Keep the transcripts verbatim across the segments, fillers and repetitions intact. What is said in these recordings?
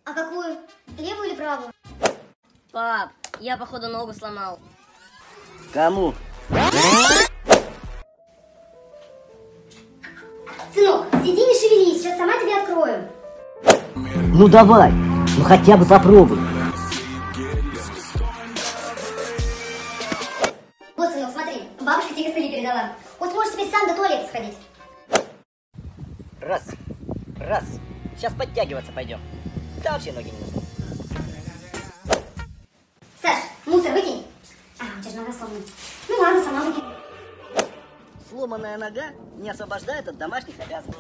А какую? Левую или правую? Пап, я походу ногу сломал. Кому? Сынок, сиди не шевелись, сейчас сама тебе открою. Ну давай, ну хотя бы попробуй. Вот, сынок, смотри, бабушка тебе костыли передала. Вот можешь теперь сам до туалета сходить. Раз, раз. Сейчас подтягиваться пойдем. Да вообще ноги не нужны. Саш, мусор выкинь. А, у тебя же нога сломана. Ну ладно, сама выкинь. Сломанная нога не освобождает от домашних обязанностей.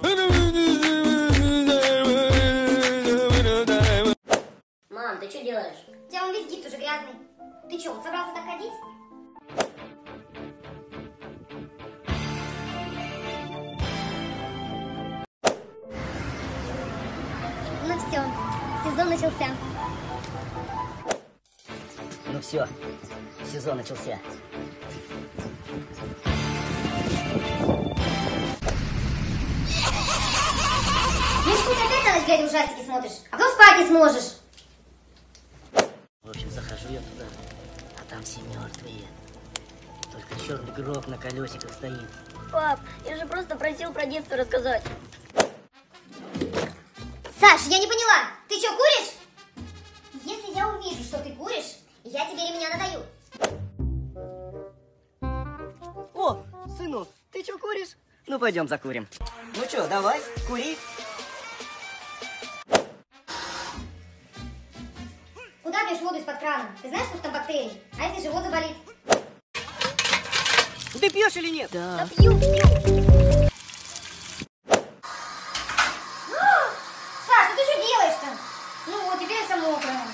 Мам, ты что делаешь? У тебя он весь гипс уже грязный. Ты что, собрался так ходить? Ну все, сезон начался. Ну все, сезон начался. Ну что ты опять на ночь глядя ужастики смотришь? А потом спать не сможешь. В общем, захожу я туда, а там все мертвые. Только черный гроб на колесиках стоит. Пап, я же просто просил про детство рассказать. Саш, я не поняла, ты что, куришь? Если я увижу, что ты куришь, я тебе ремня надаю. О, сынок, ты что, куришь? Ну, пойдем закурим. Ну что, давай, кури. Куда бьешь воду из-под крана? Ты знаешь, сколько там бактерий? А если живот заболит? Ты пьешь или нет? Да. Да пью, пью. Саш, ну ты что делаешь-то? Ну вот, теперь вся мокрая.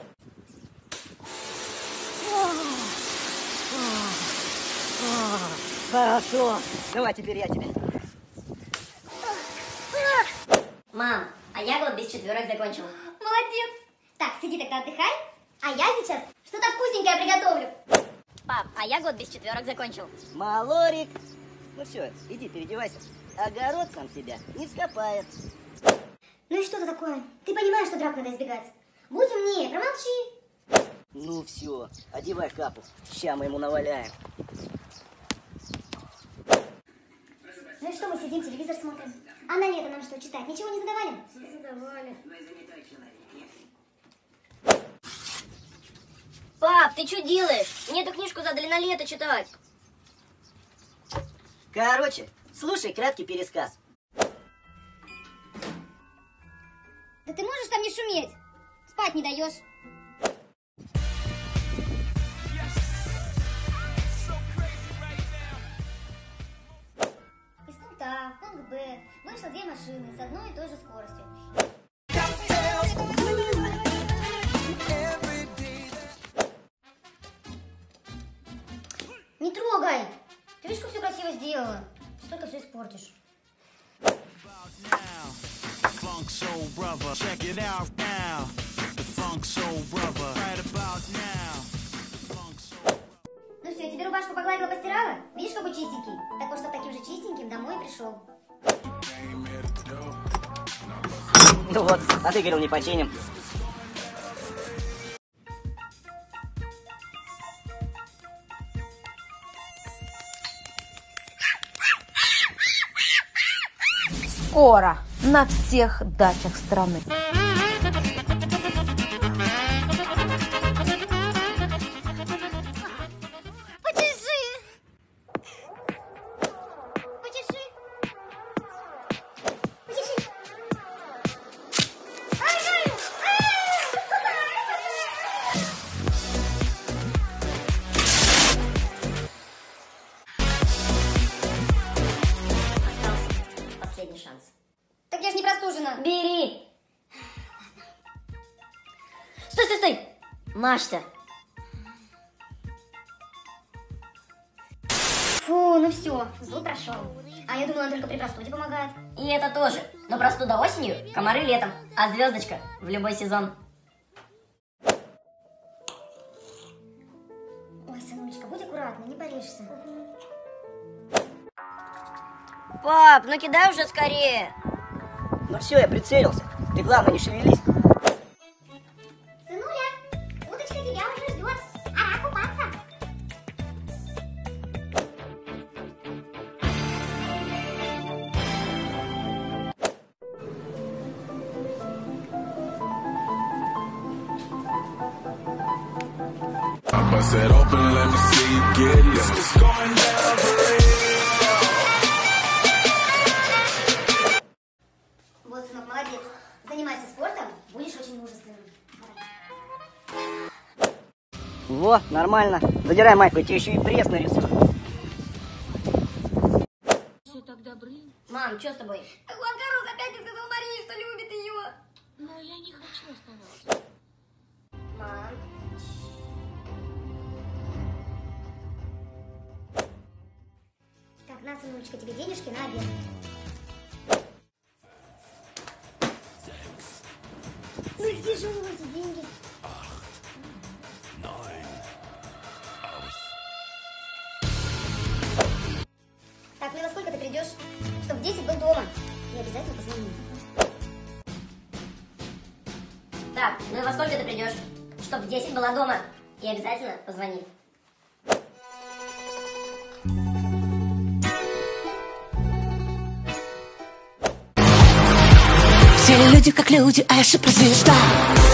Хорошо. Давай, теперь я тебе. Мам, а я год без четверок закончил. Молодец. Так, сиди тогда отдыхай, а я сейчас что-то вкусненькое приготовлю. Пап, а я год без четверок закончил. Малорик. Ну все, иди переодевайся. Огород сам себя не вскопает. Ну и что-то такое? Ты понимаешь, что драк надо избегать? Будь умнее, промолчи. Ну все, одевай капу. Ща мы ему наваляем. Ну и что мы сидим, телевизор смотрим? А на лето нам что, читать? Ничего не задавали? Задавали. Пап, ты что делаешь? Мне эту книжку задали на лето читать. Короче, слушай краткий пересказ. Да ты можешь там не шуметь? Спать не даешь. Из пункта А в пункт Б вышло две машины с одной и той же скоростью. Не трогай! Ты видишь, как все красиво сделала? Столько все испортишь. Funk Soul Brother, check it out now. The Funk Soul Brother, right about now. Funk Soul. Ну все, тебе рубашку погладила, постирала? Видишь, какой чистенький? Так вот, чтоб таким же чистеньким домой пришел. Ну вот, а ты говорил, не починим. Скоро на всех дачах страны. Почеши! Почеши! Почеши! Ай-ай! Остался последний шанс. Так я ж не простужена. Бери. Стой, стой, стой. Маш-то. Фу, ну все, зуб прошел. А я думала, он только при простуде помогает. И это тоже. Но простуда осенью, комары летом, а звездочка в любой сезон. Ой, сыночка, будь аккуратна, не порежься. Пап, ну кидай уже скорее. Ну все, я прицелился. Ты главное не шевелись. said, open, let me see you get it. It's going down for real. Вот, сынок, молодец. Занимайся спортом, будешь очень мужественным. Во, нормально. Задирай майку, я тебе еще и пресс нарисую. Все так добры. Мам, что с тобой? Хуан Карлос опять не сказал Марии, что любит ее. Но я не хочу оставаться. Мам. Так, на, сыночка, тебе денежки на обед. Ну где же у него эти деньги? Так, ну и во сколько ты придешь? Чтоб в десять был дома. И обязательно позвони. Так, ну и во сколько ты придешь? Чтоб в десять была дома. И обязательно позвони. Все люди как люди, а я суперзвезда.